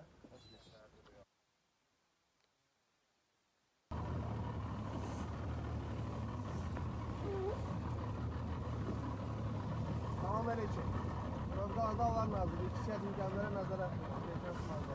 Tamam öyle için. Burada ada olan lazım. İki saat imkanlara nazara.